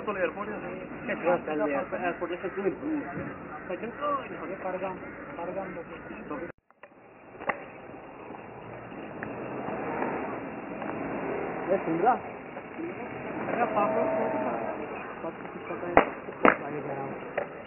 तो एयरपोर्ट है एयरपोर्ट से क्यों सचिन को परगाम ये सुंदरा क्या पापा सब कुछ पता है आगे जा रहा हूं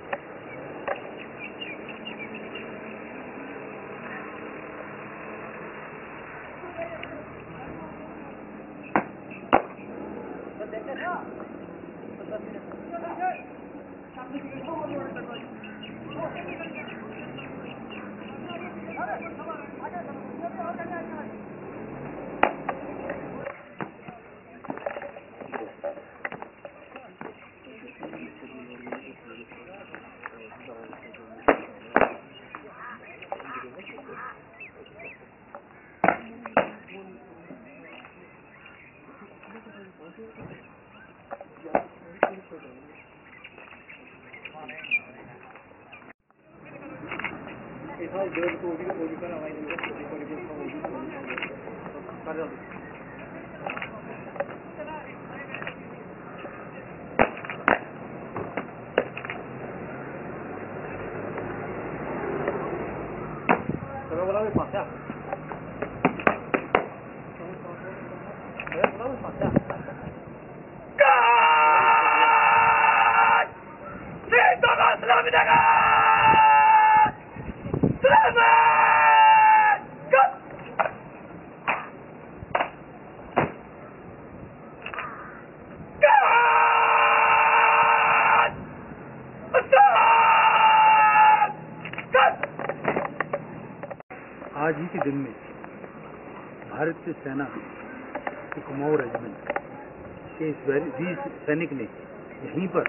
आज ही के दिन में भारतीय सेना के कुमाऊं रेजिमेंट के इस वीर सैनिक ने यहीं पर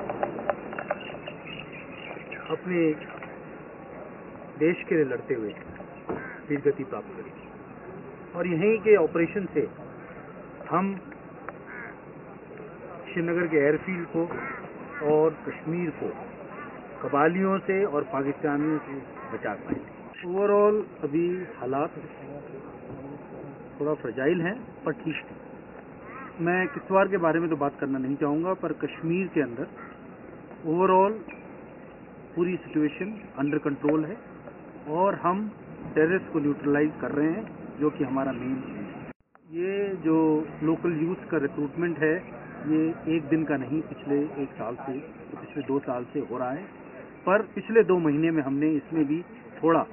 अपने देश के लिए लड़ते हुए वीरगति प्राप्त करी और यहीं के ऑपरेशन से हम श्रीनगर के एयरफील्ड को और कश्मीर को कबालियों से और पाकिस्तानियों से बचा पाए। ओवरऑल अभी हालात थोड़ा फ्रजाइल हैं पर ठीक है। मैं किश्तवाड़ के बारे में तो बात करना नहीं चाहूँगा, पर कश्मीर के अंदर ओवरऑल पूरी सिचुएशन अंडर कंट्रोल है और हम टेररिस्ट को न्यूट्रलाइज कर रहे हैं, जो कि हमारा मेन है। ये जो लोकल यूथ का रिक्रूटमेंट है ये एक दिन का नहीं, पिछले एक साल से पिछले 2 साल से हो रहा है, पर पिछले 2 महीने में हमने इसमें भी थोड़ा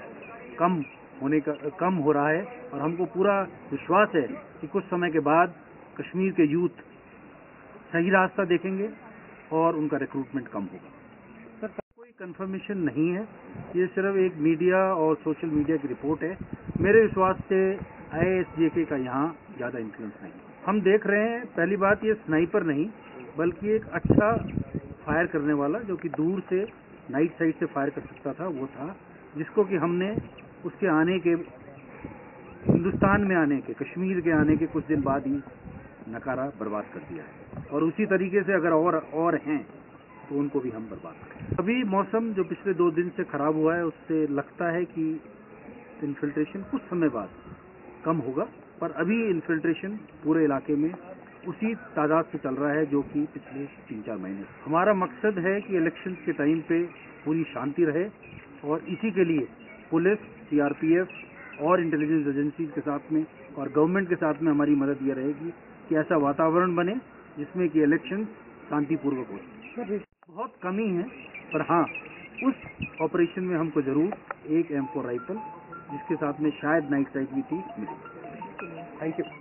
कम हो रहा है और हमको पूरा विश्वास है कि कुछ समय के बाद कश्मीर के यूथ सही रास्ता देखेंगे और उनका रिक्रूटमेंट कम होगा। सर कोई कंफर्मेशन नहीं है, ये सिर्फ एक मीडिया और सोशल मीडिया की रिपोर्ट है। मेरे विश्वास से ISJK का यहाँ ज़्यादा इन्फ्लुएंस नहीं। हम देख रहे हैं, पहली बात ये स्नाइपर नहीं बल्कि एक अच्छा फायर करने वाला जो कि दूर से नाइट साइड से फायर कर सकता था, वो था, जिसको कि हमने उसके आने के हिंदुस्तान में आने के कश्मीर के आने के कुछ दिन बाद ही नकारा बर्बाद कर दिया है। और उसी तरीके से अगर और हैं तो उनको भी हम बर्बाद करें। अभी मौसम जो पिछले 2 दिन से खराब हुआ है उससे लगता है कि इन्फिल्ट्रेशन कुछ समय बाद कम होगा, पर अभी इन्फिल्ट्रेशन पूरे इलाके में उसी तादाद से चल रहा है जो कि पिछले 3-4 महीने। हमारा मकसद है कि इलेक्शन के टाइम पे पूरी शांति रहे और इसी के लिए पुलिस, CRPF और इंटेलिजेंस एजेंसीज के साथ में और गवर्नमेंट के साथ में हमारी मदद ये रहेगी कि ऐसा वातावरण बने जिसमें कि इलेक्शन शांतिपूर्वक हो। बहुत कमी है, पर हाँ उस ऑपरेशन में हमको जरूर एक M4 राइफल जिसके साथ में शायद नाइट साइट भी थी मिली। Thank you.